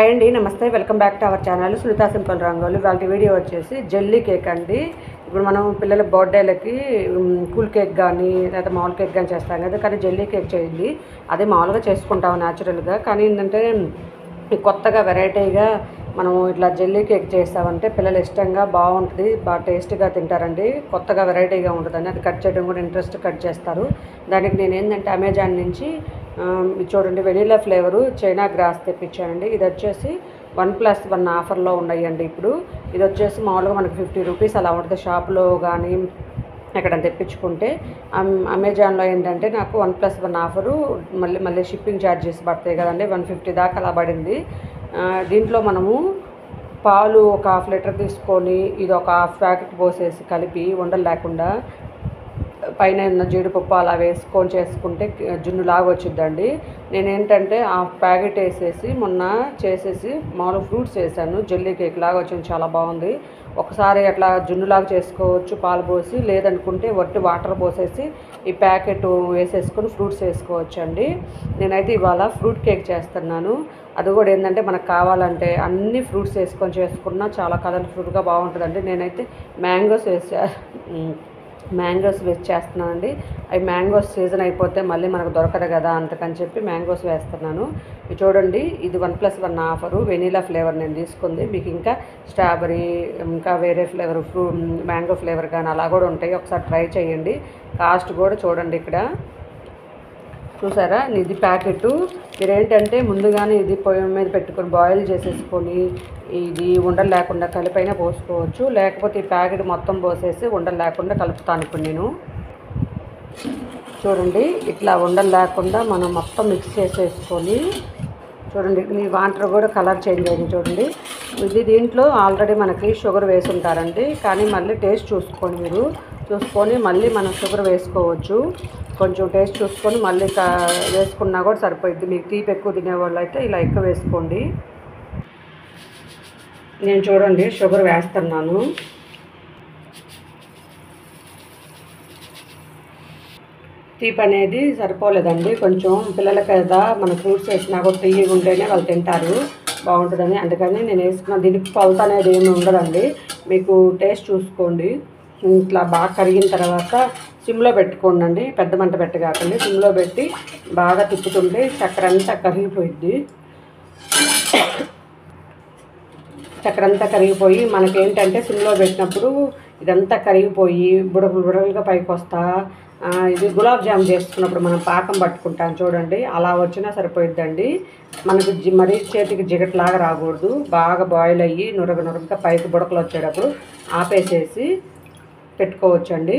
Hi అండి, నమస్తే. Welcome back to our channel Sunitha simple rangoli. వాళ్ళ వీడియో వచ్చేసి జెల్లీ కేక్ అండి. ఇప్పుడు మనం పిల్లల బర్త్డేలకి కూల్ కేక్ కానీ లేదా మామూలు కేక్ కానీ చేస్తాం కదా, కానీ జెల్లీ కేక్ చేయండి. అదే మామూలుగా చేసుకుంటాం న్యాచురల్గా. కానీ ఏంటంటే కొత్తగా వెరైటీగా మనం ఇట్లా జెల్లీ కేక్ చేస్తామంటే పిల్లలు ఇష్టంగా బాగుంటుంది, బాగా టేస్టీగా తింటారండి. కొత్తగా వెరైటీగా ఉంటుందని అది కట్ చేయడం కూడా ఇంట్రెస్ట్ కట్ చేస్తారు. దానికి నేను ఏంటంటే అమెజాన్ నుంచి చూడండి వెనీలా ఫ్లేవరు చైనా గ్రాస్ తెప్పించానండి. ఇది వచ్చేసి 1+1 ఆఫర్లో ఉన్నాయండి. ఇప్పుడు ఇది వచ్చేసి మామూలుగా మనకి 50 రూపీస్ అలా ఉంటుంది షాప్లో కానీ ఎక్కడ తెప్పించుకుంటే. అమెజాన్లో ఏంటంటే నాకు 1+1 ఆఫరు మళ్ళీ షిప్పింగ్ ఛార్జెస్ పడతాయి కదండి, 150 దాకా అలా పడింది. దీంట్లో మనము పాలు ఒక 1/2 లీటర్ తీసుకొని ఇది ఒక 1/2 ప్యాకెట్ పోసేసి కలిపి ఉండలు లేకుండా పైన ఉన్న జీడిపప్పు అలా వేసుకొని చేసుకుంటే జున్నులాగా వచ్చిద్దండి. నేనేంటంటే 1/2 ప్యాకెట్ వేసేసి మొన్న చేసేసి మామూలు ఫ్రూట్స్ వేసాను, జెల్లీ కేక్ లాగా వచ్చింది, చాలా బాగుంది. ఒకసారి అట్లా జున్నులాగా చేసుకోవచ్చు పాలు పోసి, లేదనుకుంటే వట్టి వాటర్ పోసేసి ఈ ప్యాకెట్ వేసేసుకొని ఫ్రూట్స్ వేసుకోవచ్చు అండి. నేనైతే ఇవాళ ఫ్రూట్ కేక్ చేస్తున్నాను. అది కూడా ఏంటంటే మనకు కావాలంటే అన్ని ఫ్రూట్స్ వేసుకొని చేసుకున్నా చాలా కలర్ఫుల్గా బాగుంటుందండి. నేనైతే మ్యాంగోస్ వేసి చేస్తున్నానండి. అవి మ్యాంగోస్ సీజన్ అయిపోతే మళ్ళీ మనకు దొరకదు కదా, అందుకని చెప్పి మ్యాంగోస్ వేస్తున్నాను. ఇది చూడండి, ఇది 1+1 ఆఫరు వెనీలా ఫ్లేవర్ నేను తీసుకుంది. మీకు ఇంకా స్ట్రాబెరీ ఇంకా వేరే ఫ్లేవర్ మ్యాంగో ఫ్లేవర్ కానీ అలా కూడా ఉంటాయి, ఒకసారి ట్రై చేయండి. కాస్ట్ కూడా చూడండి ఇక్కడ చూసారా. ఇది ప్యాకెట్ మీరు ఏంటంటే ముందుగానే ఇది పొయ్యి మీద పెట్టుకొని బాయిల్ చేసేసుకొని ఇది ఉండలు లేకుండా కలిపైనా పోసుకోవచ్చు, లేకపోతే ఈ ప్యాకెట్ మొత్తం పోసేసి ఉండలు లేకుండా కలుపుతాను. ఇప్పుడు నేను చూడండి ఇట్లా ఉండలు లేకుండా మనం మొత్తం మిక్స్ చేసేసుకొని చూడండి. ఈ వాటర్ కూడా కలర్ చేంజ్ అయింది చూడండి. ఇది దీంట్లో ఆల్రెడీ మనకి షుగర్ వేసి ఉంటారండి, కానీ మళ్ళీ టేస్ట్ చూసుకొని మళ్ళీ మనం షుగర్ వేసుకోవచ్చు. కొంచెం టేస్ట్ చూసుకొని మళ్ళీ వేసుకున్నా కూడా సరిపోయింది. మీకు తీపి ఎక్కువ తినేవాళ్ళు అయితే ఇలా ఎక్కువ వేసుకోండి. నేను చూడండి షుగర్ వేస్తున్నాను. తీపి అనేది సరిపోలేదండి, కొంచెం పిల్లలకి కదా మన ఫ్రూట్స్ వేసినా కూడా తీయగా ఉంటేనే వాళ్ళు తింటారు, బాగుంటుందని అందుకని నేను వేసుకున్నాను. దీనికి కొలత అనేది ఏమి ఉండదండి, మీకు టేస్ట్ చూసుకోండి. ఇట్లా బాగా కరిగిన తర్వాత సిమ్లో పెట్టుకోండి, పెద్ద మంట పెట్టగాకండి, సిమ్లో పెట్టి బాగా తిప్పుతుంటే చక్కెర అంతా కరిగిపోయిద్ది. చక్కెర అంతా కరిగిపోయి మనకేంటంటే సిమ్లో పెట్టినప్పుడు ఇదంతా కరిగిపోయి బుడగలుగా పైకి వస్తా ఇది గులాబ్ జామ్ చేసుకున్నప్పుడు మనం పాకం పట్టుకుంటాం చూడండి, అలా వచ్చినా సరిపోయిద్దండి. మనకు మరీ చేతికి జిగట్లాగా రాకూడదు, బాగా బాయిల్ అయ్యి నురగగా పైకి బుడకలు వచ్చేటప్పుడు ఆపేసేసి పెట్టుకోవచ్చండి.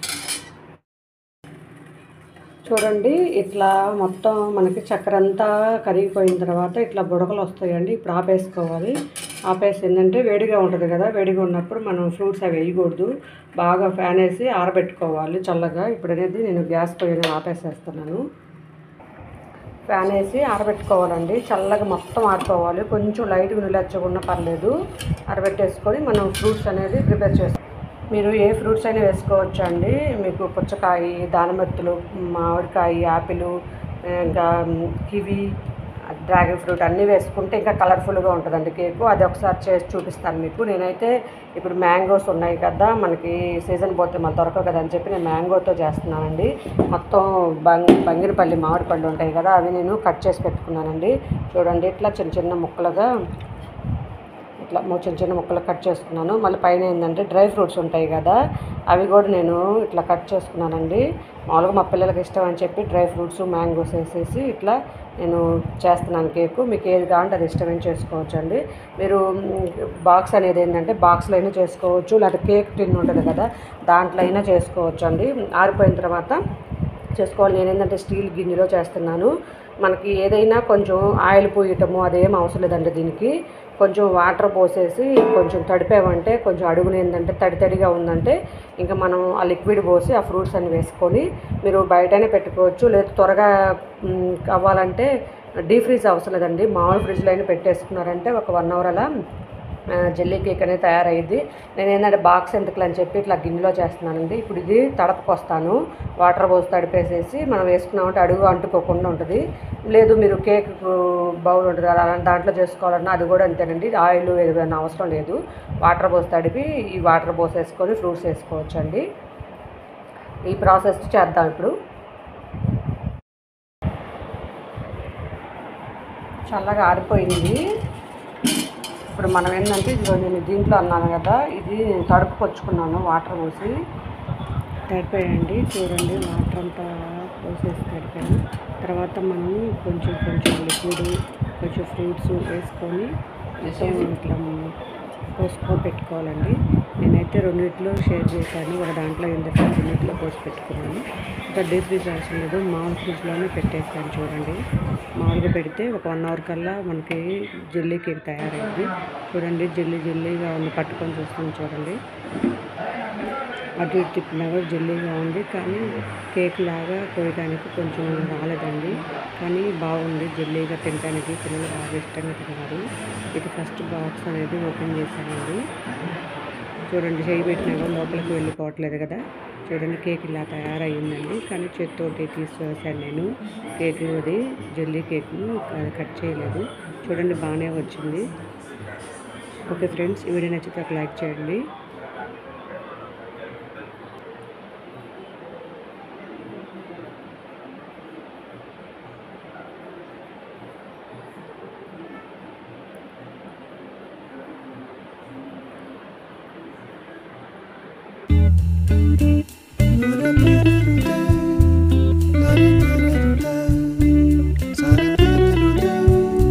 చూడండి ఇట్లా మొత్తం మనకి చక్కెర అంతా కరిగిపోయిన తర్వాత ఇట్లా బుడకలు వస్తాయండి. ఇప్పుడు ఆపేసుకోవాలి. ఆపేసి ఏంటంటే వేడిగా ఉంటుంది కదా, వేడిగా ఉన్నప్పుడు మనం ఫ్రూట్స్ అవి వేయకూడదు, బాగా ఫ్యాన్ వేసి ఆరబెట్టుకోవాలి చల్లగా. ఇప్పుడు అనేది నేను గ్యాస్ పొయ్యి ఆపేసేస్తున్నాను. ఫ్యాన్ వేసి ఆరబెట్టుకోవాలండి, చల్లగా మొత్తం ఆడుకోవాలి. కొంచెం లైట్గా నిలచ్చకుండా పర్లేదు, ఆరబెట్టేసుకొని మనం ఫ్రూట్స్ అనేది ప్రిపేర్ చేసుకోవాలి. మీరు ఏ ఫ్రూట్స్ అయినా వేసుకోవచ్చు అండి. మీకు పుచ్చకాయ, దానిమ్మత్తులు, మామిడికాయ, యాపిల్, ఇంకా కివి, డ్రాగన్ ఫ్రూట్ అన్నీ వేసుకుంటే ఇంకా కలర్ఫుల్గా ఉంటుందండి కేకు. అది ఒకసారి చేసి చూపిస్తాను మీకు. నేనైతే ఇప్పుడు మ్యాంగోస్ ఉన్నాయి కదా, మనకి సీజన్ పోతే మళ్ళీ దొరకవు కదా అని చెప్పి నేను మ్యాంగోతో చేస్తున్నానండి. మొత్తం బంగినపల్లి మామిడి పళ్ళు ఉంటాయి కదా, అవి నేను కట్ చేసి పెట్టుకున్నానండి. చూడండి ఇట్లా చిన్న ముక్కలుగా చిన్న ముక్కలు కట్ చేసుకున్నాను. మళ్ళీ పైన ఏంటంటే డ్రై ఫ్రూట్స్ ఉంటాయి కదా, అవి కూడా నేను ఇట్లా కట్ చేసుకున్నానండి. మామూలుగా మా పిల్లలకి ఇష్టం అని చెప్పి డ్రై ఫ్రూట్స్ మ్యాంగోస్ వేసేసి ఇట్లా నేను చేస్తున్నాను కేకు. మీకు ఏది కావాలంటే అది ఇష్టమైన చేసుకోవచ్చు అండి. మీరు బాక్స్ అనేది ఏంటంటే బాక్స్లో అయినా చేసుకోవచ్చు, లేకపోతే కేక్ టిన్ ఉంటుంది కదా దాంట్లో అయినా చేసుకోవచ్చు అండి. ఆరిపోయిన తర్వాత చేసుకోవాలి. నేను ఏంటంటే స్టీల్ గిన్నెలో చేస్తున్నాను. మనకి ఏదైనా కొంచెం ఆయిల్ పోయటము అదేం అవసరం లేదండి. దీనికి కొంచెం వాటర్ పోసేసి కొంచెం తడిపామంటే కొంచెం అడుగున ఏంటంటే తడిగా ఉందంటే ఇంకా మనం ఆ లిక్విడ్ పోసి ఆ ఫ్రూట్స్ అన్ని వేసుకొని మీరు బయటనే పెట్టుకోవచ్చు, లేదా త్వరగా అవ్వాలంటే డీప్ ఫ్రీజ్ అవసరం లేదండి, మామూలు ఫ్రిడ్జ్లో అయినా పెట్టేసుకున్నారంటే ఒక 1 అవర్ అలా జెల్లీ కేక్ అనేది తయారయ్యింది. నేను ఏంటంటే బాక్స్ ఎందుకులని చెప్పి ఇట్లా గిన్నెలో చేస్తున్నానండి. ఇప్పుడు ఇది తడపకొస్తాను. వాటర్ పోసి తడిపేసేసి మనం వేసుకున్నామంటే అడుగు అంటుకోకుండా ఉంటుంది. లేదు మీరు కేక్ బౌల్ ఉంటుంది కదా, అలాంటి దాంట్లో చేసుకోవాలన్నా అది కూడా అంతేనండి. ఆయిల్ ఏదైనా అవసరం లేదు. వాటర్ పోసి తడిపి ఈ వాటర్ పోసేసుకొని ఫ్రూట్స్ వేసుకోవచ్చండి. ఈ ప్రాసెస్ చేద్దాం ఇప్పుడు. చల్లగా ఆరిపోయింది. ఇప్పుడు మనం ఏంటంటే నేను దీంట్లో అన్నాను కదా, ఇది తడుపుకొచ్చుకున్నాను వాటర్ పోసి. తడిపోయండి, చూడండి వాటర్ అంతా పోసేసి తడిపాను. తర్వాత మనం కొంచెం లిక్విడ్, కొంచెం ఫ్రూట్స్ వేసుకొని మొత్తం ఇట్లా పోసుకొని పెట్టుకోవాలండి. నేనైతే రెండిట్లో షేర్ చేశాను. ఒక దాంట్లో ఎందుకంటే రెండిట్లో పోసి పెట్టుకున్నాను. ఇంకా డీప్ ఫ్రిడ్జ్ అవసరం లేదు, మామూలు ఫ్రిడ్జ్లోనే పెట్టేస్తాను. చూడండి, మామూలుగా పెడితే ఒక 1 అవర్ కల్లా మనకి జెల్లీ కేక్ తయారైంది. చూడండి జెల్లీగా ఉంది, పట్టుకొని చూస్తాను చూడండి. అటు ఇటు తిప్పినా కూడా జెల్లీగా ఉంది, కానీ కేక్ లాగా కోయడానికి కొంచెం రాలేదండి. కానీ బాగుంది జెల్లీగా, తినడానికి పిల్లలు బాగా ఇష్టంగా తిన్నారు. ఇది ఫస్ట్ బాక్స్ అనేది ఓపెన్ చేశానండి. చూడండి, చేయి పెట్టినా కూడా లోపలికి వెళ్ళిపోవట్లేదు కదా. చూడండి కేక్ ఇలా తయారయ్యిందండి. కానీ చేతితోటి తీసేసాను నేను కేక్. అది జెల్లీ కేక్ కట్ చేయలేదు. చూడండి బాగానే వచ్చింది. ఓకే ఫ్రెండ్స్, ఈ వీడియో నచ్చితే ఒక లైక్ చేయండి.